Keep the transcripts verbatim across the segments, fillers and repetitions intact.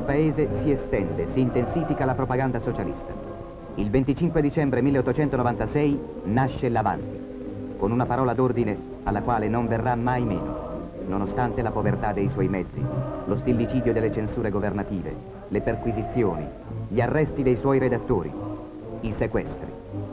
paese si estende, si intensifica la propaganda socialista. Il venticinque dicembre milleottocentonovantasei nasce l'Avanti, con una parola d'ordine alla quale non verrà mai meno, nonostante la povertà dei suoi mezzi, lo stillicidio delle censure governative, le perquisizioni, gli arresti dei suoi redattori, i sequestri.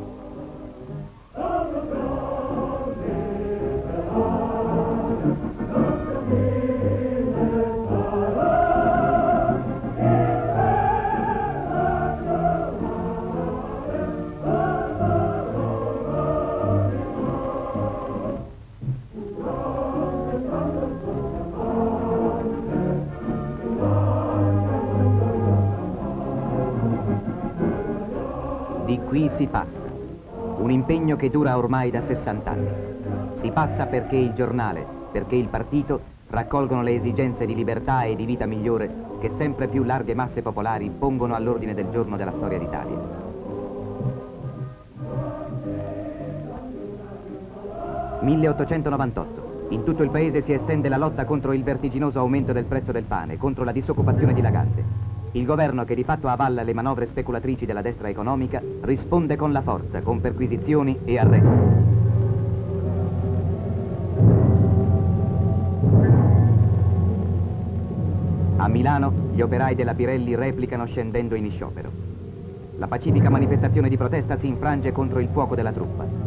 Di qui si passa, un impegno che dura ormai da sessanta anni. Si passa perché il giornale, perché il partito raccolgono le esigenze di libertà e di vita migliore che sempre più larghe masse popolari pongono all'ordine del giorno della storia d'Italia. milleottocentonovantotto. In tutto il paese si estende la lotta contro il vertiginoso aumento del prezzo del pane, contro la disoccupazione dilagante. Il governo, che di fatto avalla le manovre speculatrici della destra economica, risponde con la forza, con perquisizioni e arresti. A Milano gli operai della Pirelli replicano scendendo in sciopero. La pacifica manifestazione di protesta si infrange contro il fuoco della truppa.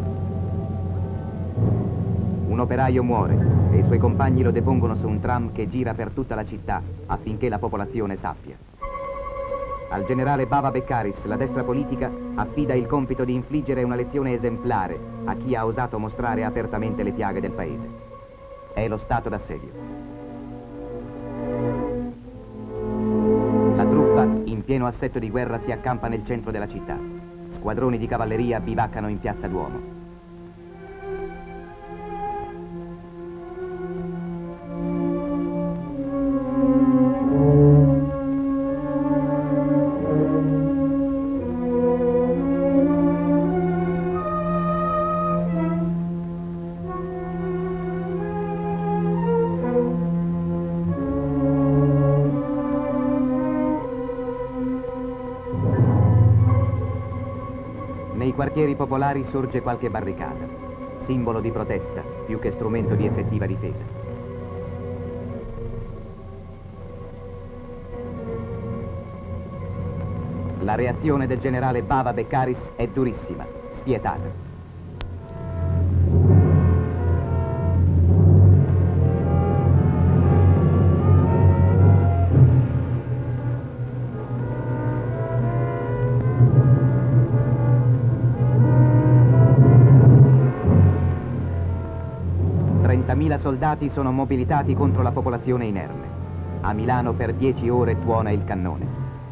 Un operaio muore e i suoi compagni lo depongono su un tram che gira per tutta la città affinché la popolazione sappia. Al generale Bava Beccaris la destra politica affida il compito di infliggere una lezione esemplare a chi ha osato mostrare apertamente le piaghe del paese. È lo stato d'assedio. La truppa, in pieno assetto di guerra, si accampa nel centro della città. Squadroni di cavalleria bivaccano in piazza Duomo. Nei quartieri popolari sorge qualche barricata, simbolo di protesta più che strumento di effettiva difesa. La reazione del generale Bava Beccaris è durissima, spietata. trentamila soldati sono mobilitati contro la popolazione inerme. A Milano per dieci ore tuona il cannone.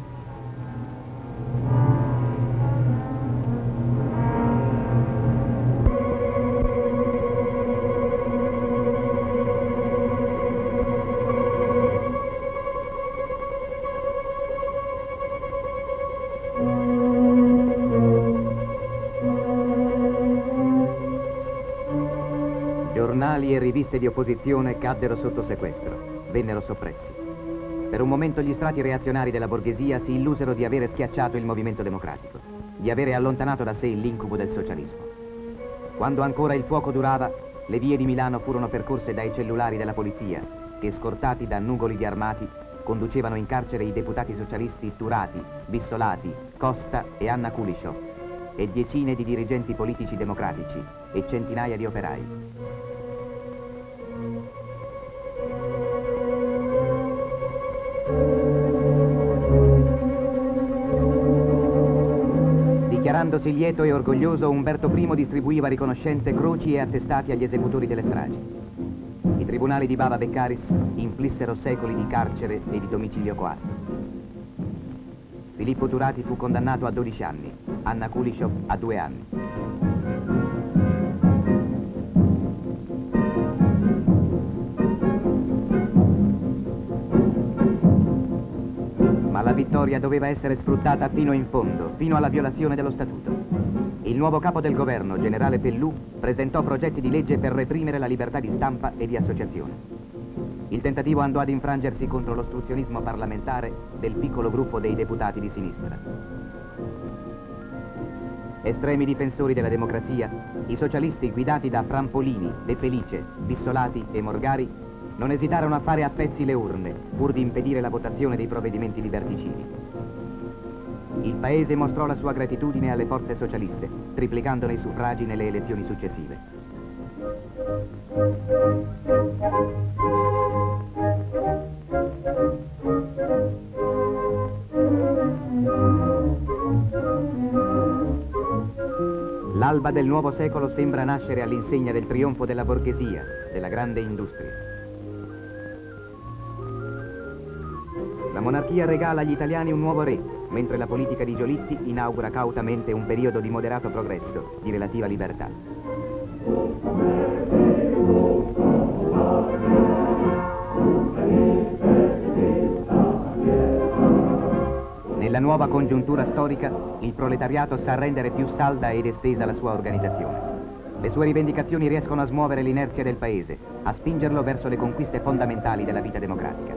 Giornali e riviste di opposizione caddero sotto sequestro, vennero soppressi. Per un momento gli strati reazionari della borghesia si illusero di avere schiacciato il movimento democratico, di avere allontanato da sé l'incubo del socialismo. Quando ancora il fuoco durava, le vie di Milano furono percorse dai cellulari della polizia, che scortati da nugoli di armati conducevano in carcere i deputati socialisti Turati, Bissolati, Costa e Anna Kulishov, e decine di dirigenti politici democratici e centinaia di operai. Dichiarandosi lieto e orgoglioso, Umberto primo distribuiva riconoscenze, croci e attestati agli esecutori delle stragi. I tribunali di Bava Beccaris inflissero secoli di carcere e di domicilio coatto. Filippo Turati fu condannato a dodici anni, Anna Kulishov a due anni. Ma la vittoria doveva essere sfruttata fino in fondo, fino alla violazione dello statuto. Il nuovo capo del governo, generale Pelloux, presentò progetti di legge per reprimere la libertà di stampa e di associazione. il tentativo andò ad infrangersi contro l'ostruzionismo parlamentare del piccolo gruppo dei deputati di sinistra. Estremi difensori della democrazia, i socialisti guidati da Prampolini, De Felice, Bissolati e Morgari non esitarono a fare a pezzi le urne pur di impedire la votazione dei provvedimenti liberticidi. Il paese mostrò la sua gratitudine alle forze socialiste, triplicandone i suffragi nelle elezioni successive. L'alba del nuovo secolo sembra nascere all'insegna del trionfo della borghesia, della grande industria. La monarchia regala agli italiani un nuovo re, mentre la politica di Giolitti inaugura cautamente un periodo di moderato progresso, di relativa libertà. Nella nuova congiuntura storica, il proletariato sa rendere più salda ed estesa la sua organizzazione. Le sue rivendicazioni riescono a smuovere l'inerzia del paese, a spingerlo verso le conquiste fondamentali della vita democratica.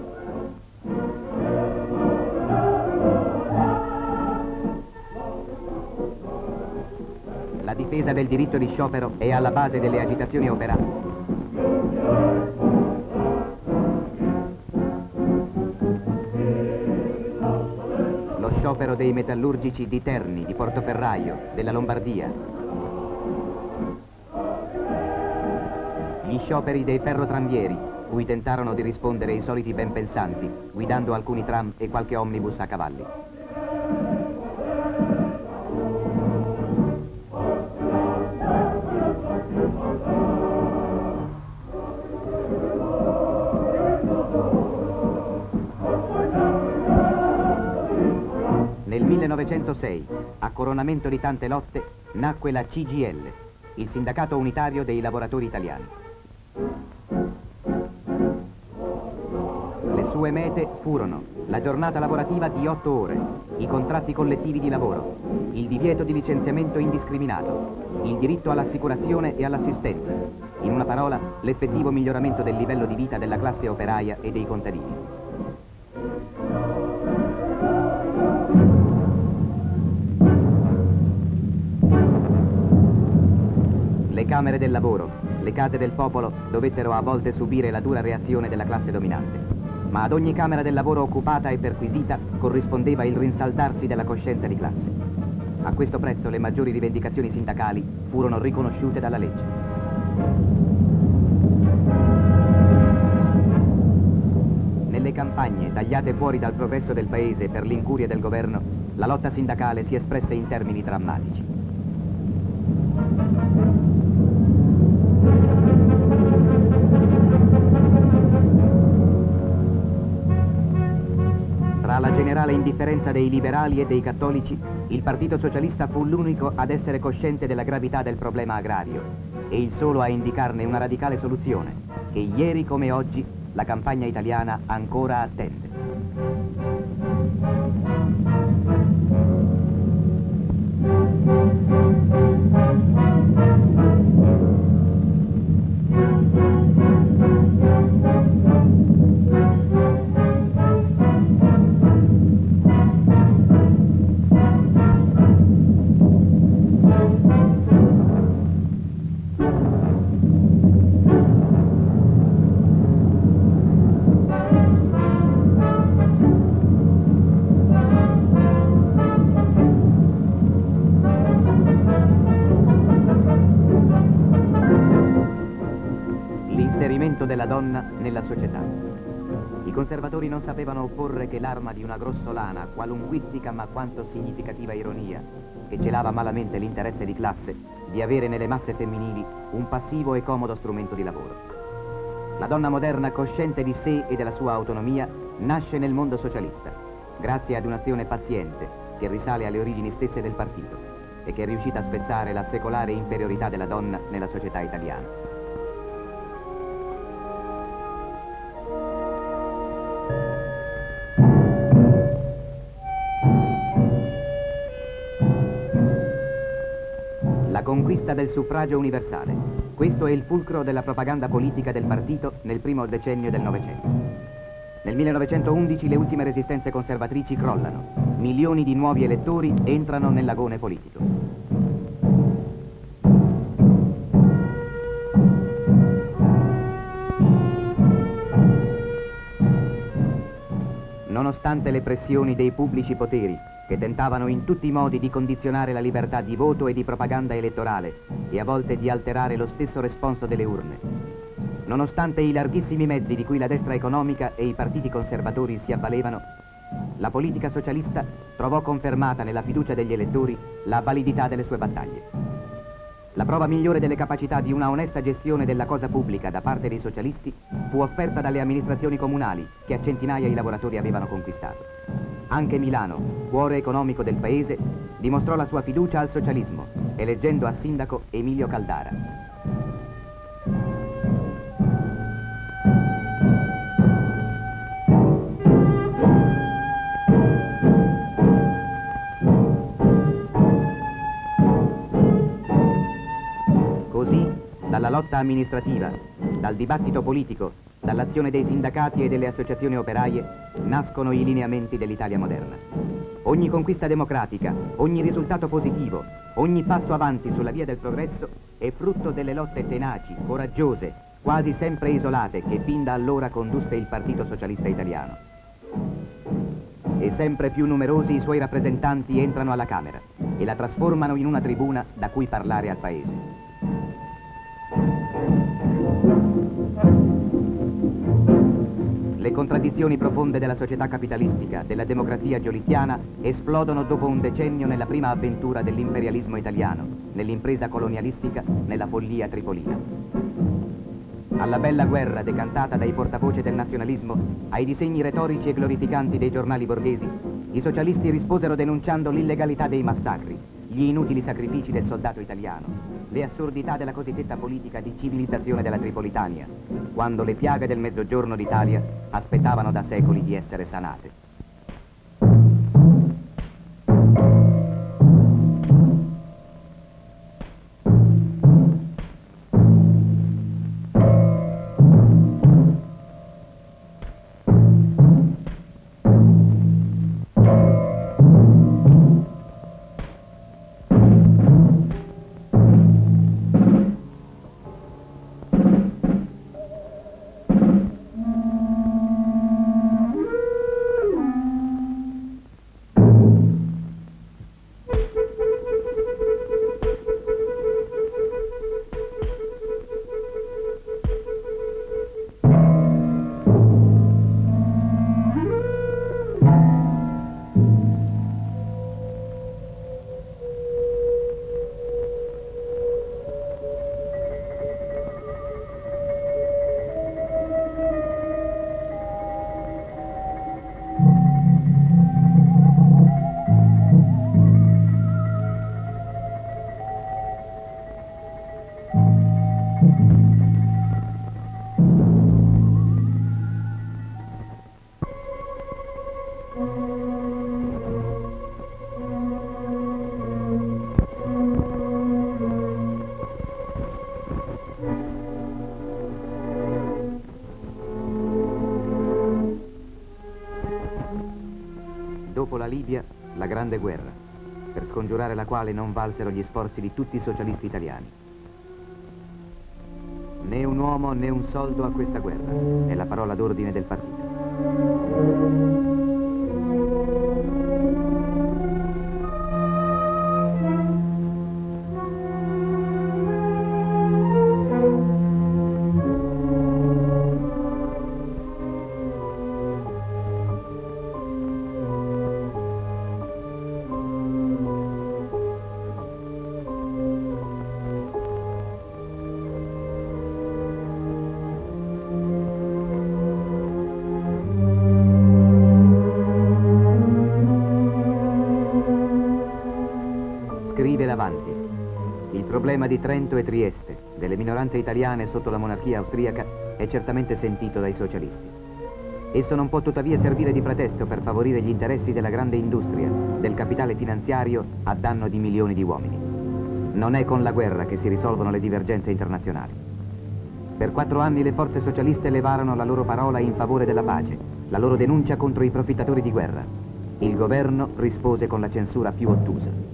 La difesa del diritto di sciopero è alla base delle agitazioni operaie. Lo sciopero dei metallurgici di Terni, di Portoferraio, della Lombardia. Gli scioperi dei ferrotranvieri, cui tentarono di rispondere i soliti benpensanti, guidando alcuni tram e qualche omnibus a cavalli. Nel millenovecentosei, a coronamento di tante lotte, nacque la C G I L, il sindacato unitario dei lavoratori italiani. Le sue mete furono la giornata lavorativa di otto ore, i contratti collettivi di lavoro, il divieto di licenziamento indiscriminato, il diritto all'assicurazione e all'assistenza, in una parola, l'effettivo miglioramento del livello di vita della classe operaia e dei contadini. Le camere del lavoro, le case del popolo dovettero a volte subire la dura reazione della classe dominante, ma ad ogni camera del lavoro occupata e perquisita corrispondeva il rinsaldarsi della coscienza di classe. A questo prezzo le maggiori rivendicazioni sindacali furono riconosciute dalla legge. Nelle campagne tagliate fuori dal progresso del paese per l'incuria del governo, la lotta sindacale si espresse in termini drammatici. Tra la generale indifferenza dei liberali e dei cattolici, il Partito Socialista fu l'unico ad essere cosciente della gravità del problema agrario e il solo a indicarne una radicale soluzione, che ieri come oggi la campagna italiana ancora attende. Della donna nella società. I conservatori non sapevano opporre che l'arma di una grossolana, qualunquistica ma quanto significativa ironia, che celava malamente l'interesse di classe, di avere nelle masse femminili un passivo e comodo strumento di lavoro. La donna moderna, cosciente di sé e della sua autonomia, nasce nel mondo socialista, grazie ad un'azione paziente che risale alle origini stesse del partito e che è riuscita a spezzare la secolare inferiorità della donna nella società italiana. La conquista del suffragio universale. Questo è il fulcro della propaganda politica del partito nel primo decennio del Novecento. Nel millenovecentoundici le ultime resistenze conservatrici crollano. Milioni di nuovi elettori entrano nell'agone politico. Nonostante le pressioni dei pubblici poteri, che tentavano in tutti i modi di condizionare la libertà di voto e di propaganda elettorale e a volte di alterare lo stesso responso delle urne, nonostante i larghissimi mezzi di cui la destra economica e i partiti conservatori si avvalevano, la politica socialista trovò confermata nella fiducia degli elettori la validità delle sue battaglie. La prova migliore delle capacità di una onesta gestione della cosa pubblica da parte dei socialisti fu offerta dalle amministrazioni comunali che a centinaia i lavoratori avevano conquistato. Anche Milano, cuore economico del paese, dimostrò la sua fiducia al socialismo, eleggendo a sindaco Emilio Caldara. Dalla lotta amministrativa, dal dibattito politico, dall'azione dei sindacati e delle associazioni operaie, nascono i lineamenti dell'Italia moderna. Ogni conquista democratica, ogni risultato positivo, ogni passo avanti sulla via del progresso è frutto delle lotte tenaci, coraggiose, quasi sempre isolate che fin da allora condusse il Partito Socialista Italiano. E sempre più numerosi i suoi rappresentanti entrano alla Camera e la trasformano in una tribuna da cui parlare al Paese. Le contraddizioni profonde della società capitalistica, della democrazia giolittiana, esplodono dopo un decennio nella prima avventura dell'imperialismo italiano, nell'impresa colonialistica, nella follia tripolina. Alla bella guerra decantata dai portavoce del nazionalismo, ai disegni retorici e glorificanti dei giornali borghesi, i socialisti risposero denunciando l'illegalità dei massacri, gli inutili sacrifici del soldato italiano, le assurdità della cosiddetta politica di civilizzazione della Tripolitania, quando le piaghe del Mezzogiorno d'Italia aspettavano da secoli di essere sanate. Dopo la Libia, la Grande Guerra, per scongiurare la quale non valsero gli sforzi di tutti i socialisti italiani. Né un uomo né un soldo a questa guerra, è la parola d'ordine del partito. Scrive Lavanti: il problema di Trento e Trieste, delle minoranze italiane sotto la monarchia austriaca, è certamente sentito dai socialisti. Esso non può tuttavia servire di pretesto per favorire gli interessi della grande industria, del capitale finanziario a danno di milioni di uomini. Non è con la guerra che si risolvono le divergenze internazionali. Per quattro anni le forze socialiste levarono la loro parola in favore della pace, la loro denuncia contro i profittatori di guerra. Il governo rispose con la censura più ottusa.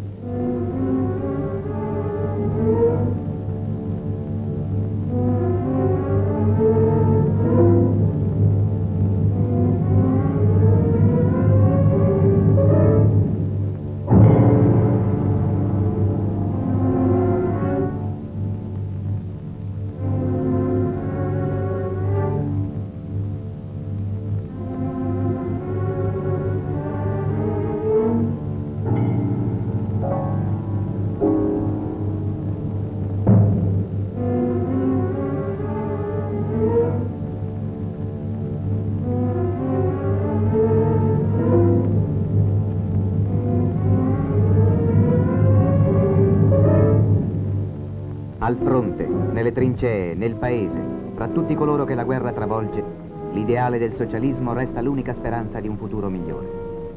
Al fronte, nelle trincee, nel paese, fra tutti coloro che la guerra travolge, l'ideale del socialismo resta l'unica speranza di un futuro migliore.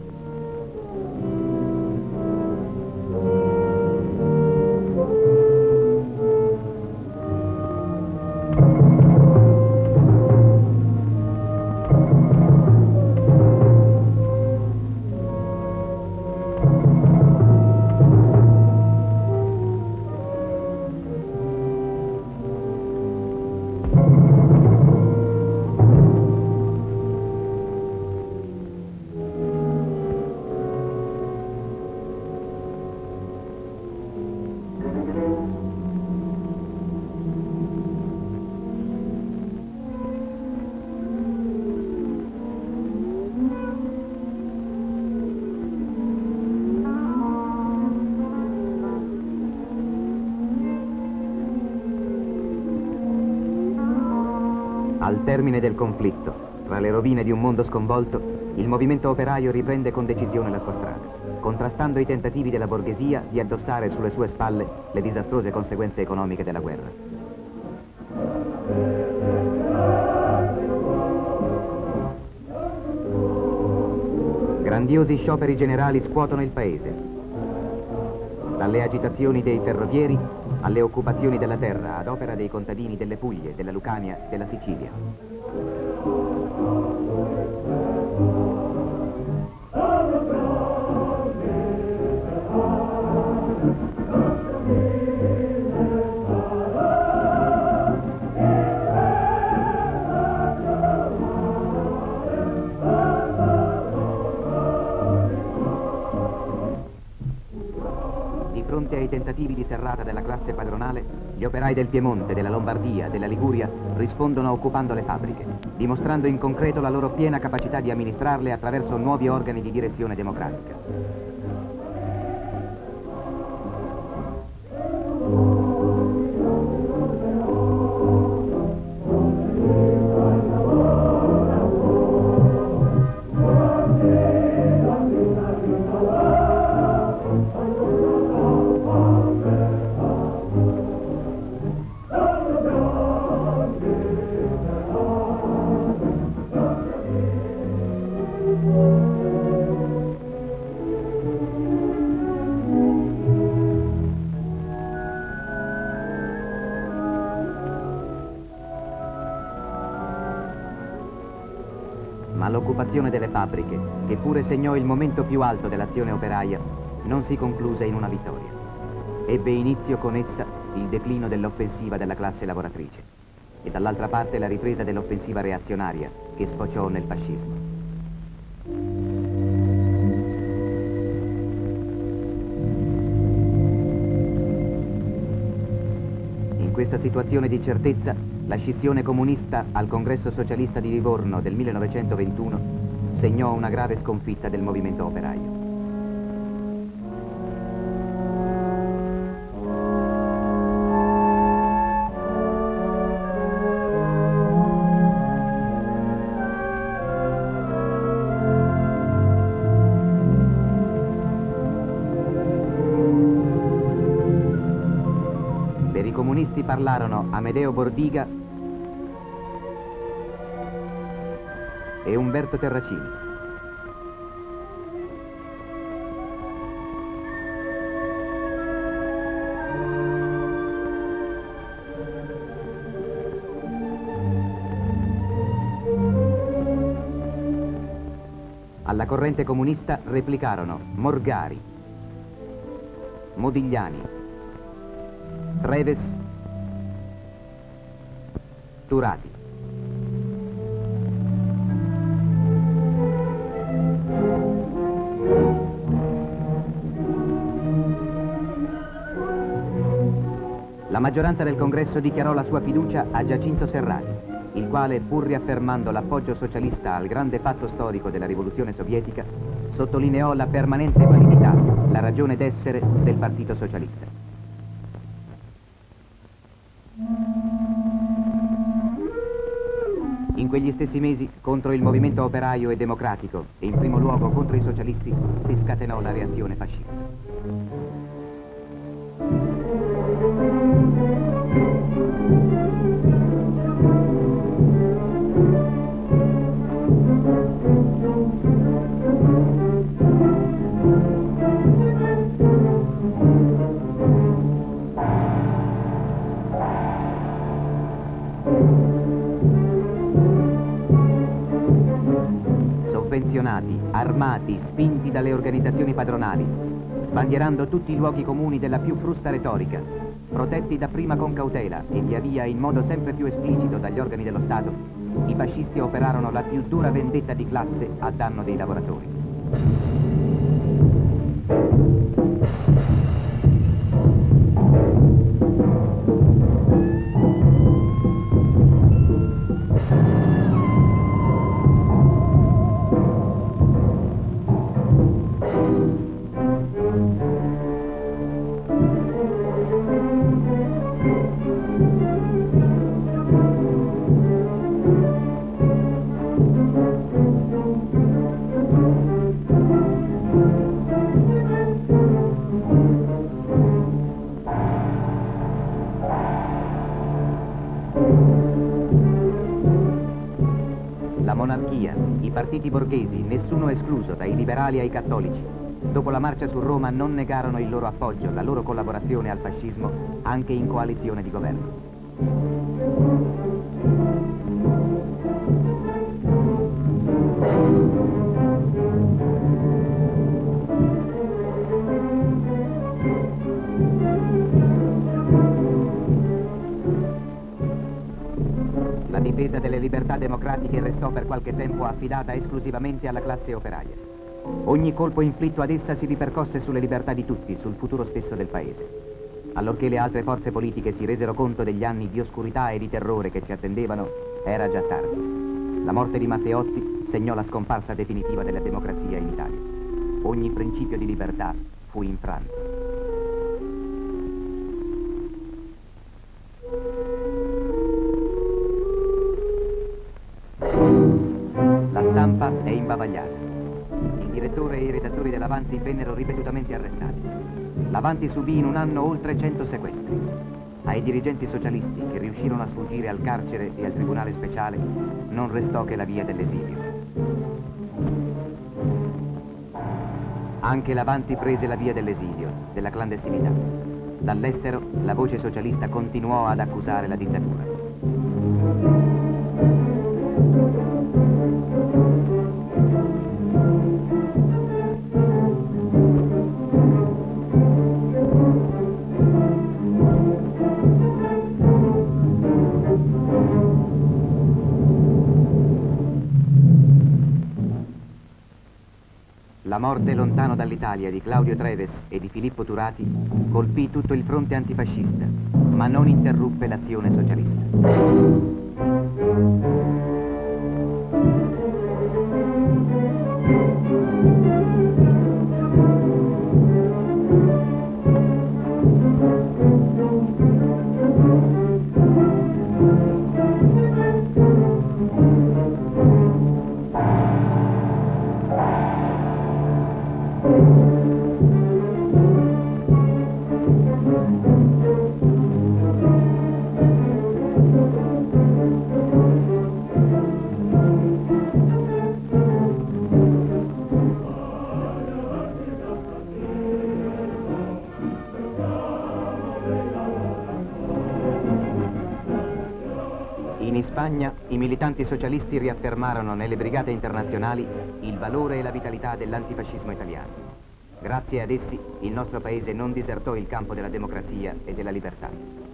Al termine del conflitto, tra le rovine di un mondo sconvolto, il movimento operaio riprende con decisione la sua strada, contrastando i tentativi della borghesia di addossare sulle sue spalle le disastrose conseguenze economiche della guerra. Grandiosi scioperi generali scuotono il paese. Dalle agitazioni dei ferrovieri alle occupazioni della terra ad opera dei contadini delle Puglie, della Lucania, della Sicilia. Di fronte ai tentativi di serrata della classe padronale, gli operai del Piemonte, della Lombardia, della Liguria rispondono occupando le fabbriche, dimostrando in concreto la loro piena capacità di amministrarle attraverso nuovi organi di direzione democratica. Ma l'occupazione delle fabbriche, che pure segnò il momento più alto dell'azione operaia, non si concluse in una vittoria. Ebbe inizio con essa il declino dell'offensiva della classe lavoratrice e dall'altra parte la ripresa dell'offensiva reazionaria che sfociò nel fascismo. In questa situazione di incertezza, la scissione comunista al Congresso Socialista di Livorno del millenovecentoventuno segnò una grave sconfitta del movimento operaio. Per i comunisti parlarono Amedeo Bordiga e Umberto Terracini. Alla corrente comunista replicarono Morgari, Modigliani, Treves, Turati. La maggioranza del congresso dichiarò la sua fiducia a Giacinto Serrati, il quale, pur riaffermando l'appoggio socialista al grande fatto storico della rivoluzione sovietica, sottolineò la permanente validità, la ragione d'essere del Partito Socialista. In quegli stessi mesi, contro il movimento operaio e democratico, e in primo luogo contro i socialisti, si scatenò la reazione fascista. Sovvenzionati, armati, spinti dalle organizzazioni padronali, sbandierando tutti i luoghi comuni della più frusta retorica, protetti dapprima con cautela e via via in modo sempre più esplicito dagli organi dello Stato, i fascisti operarono la più dura vendetta di classe a danno dei lavoratori. La monarchia, i partiti borghesi, nessuno escluso, dai liberali ai cattolici, dopo la marcia su Roma non negarono il loro appoggio, la loro collaborazione al fascismo, anche in coalizione di governo. La difesa delle libertà democratiche restò per qualche tempo affidata esclusivamente alla classe operaia. Ogni colpo inflitto ad essa si ripercosse sulle libertà di tutti, sul futuro stesso del paese. Allorché le altre forze politiche si resero conto degli anni di oscurità e di terrore che ci attendevano, era già tardi. La morte di Matteotti segnò la scomparsa definitiva della democrazia in Italia. Ogni principio di libertà fu infranto. La stampa è imbavagliata. Il direttore e i redattori dell'Avanti vennero ripetutamente arrestati. L'Avanti subì in un anno oltre cento sequestri. Ai dirigenti socialisti che riuscirono a sfuggire al carcere e al tribunale speciale non restò che la via dell'esilio. Anche l'Avanti prese la via dell'esilio, della clandestinità. Dall'estero la voce socialista continuò ad accusare la dittatura. La morte lontano dall'Italia di Claudio Treves e di Filippo Turati colpì tutto il fronte antifascista, ma non interruppe l'azione socialista. Spagna, i militanti socialisti riaffermarono nelle brigate internazionali il valore e la vitalità dell'antifascismo italiano. Grazie ad essi, il nostro paese non disertò il campo della democrazia e della libertà.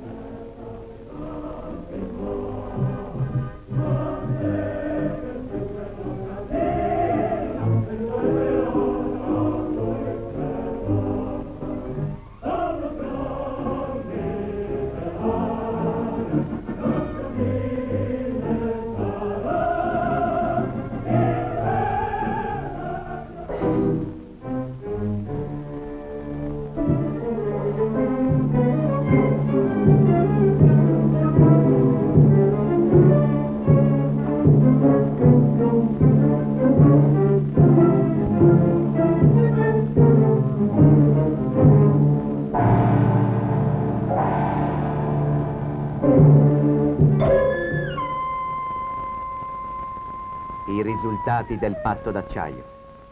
I risultati del patto d'acciaio.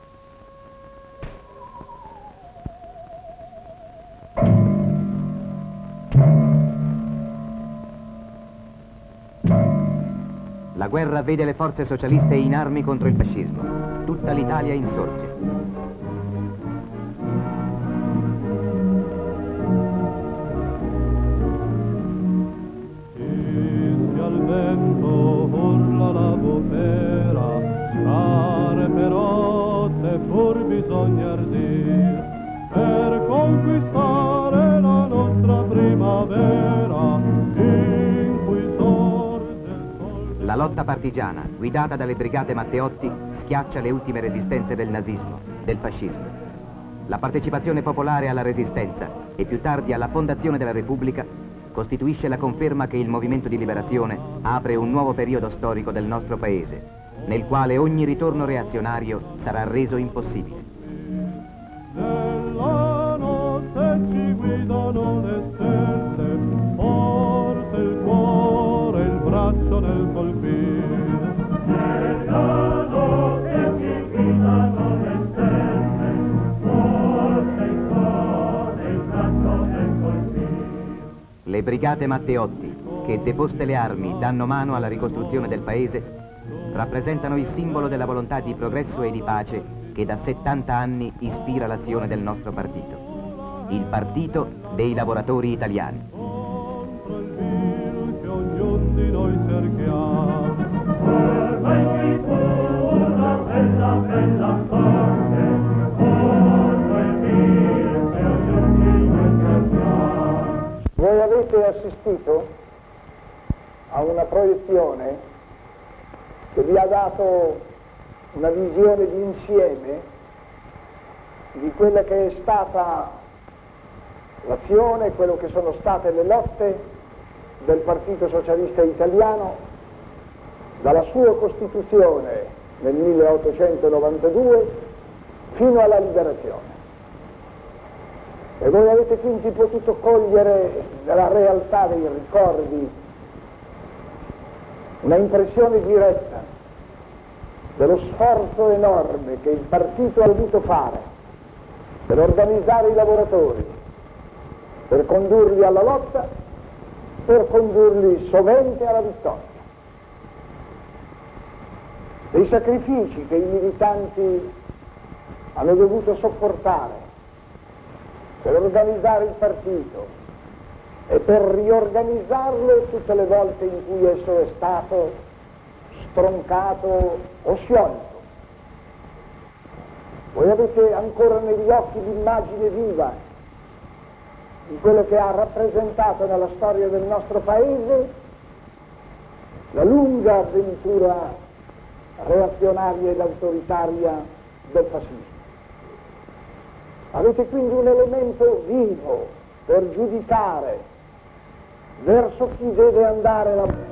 La guerra vede le forze socialiste in armi contro il fascismo. Tutta l'Italia insorge. Bisogna ardir per conquistare la nostra primavera in cui sorge il sol. La lotta partigiana, guidata dalle brigate Matteotti, schiaccia le ultime resistenze del nazismo, del fascismo. La partecipazione popolare alla resistenza e più tardi alla fondazione della Repubblica costituisce la conferma che il movimento di liberazione apre un nuovo periodo storico del nostro paese, nel quale ogni ritorno reazionario sarà reso impossibile. Nella notte ci guidano le stelle, forte il cuore, il braccio nel colpire. Nella notte ci guidano le stelle, forte il cuore, il braccio nel colpire. Le brigate Matteotti, che deposte le armi danno mano alla ricostruzione del paese, rappresentano il simbolo della volontà di progresso e di pace che da settanta anni ispira l'azione del nostro partito, il Partito dei Lavoratori Italiani. Contro il virus che ognuno di noi cerchiamo, ormai qui una bella, bella sorte, contro il virus che ognuno di noi cerchiamo. Voi avete assistito a una proiezione che vi ha dato una visione di insieme di quella che è stata l'azione, quello che sono state le lotte del Partito Socialista Italiano dalla sua costituzione nel milleottocentonovantadue fino alla liberazione. E voi avete quindi potuto cogliere nella realtà dei ricordi una impressione diretta dello sforzo enorme che il partito ha dovuto fare per organizzare i lavoratori, per condurli alla lotta, per condurli sovente alla vittoria. Dei sacrifici che i militanti hanno dovuto sopportare per organizzare il partito e per riorganizzarlo tutte le volte in cui esso è stato stroncato o sciolto. Voi avete ancora negli occhi l'immagine viva di quello che ha rappresentato nella storia del nostro paese la lunga avventura reazionaria ed autoritaria del fascismo. Avete quindi un elemento vivo per giudicare verso chi deve andare la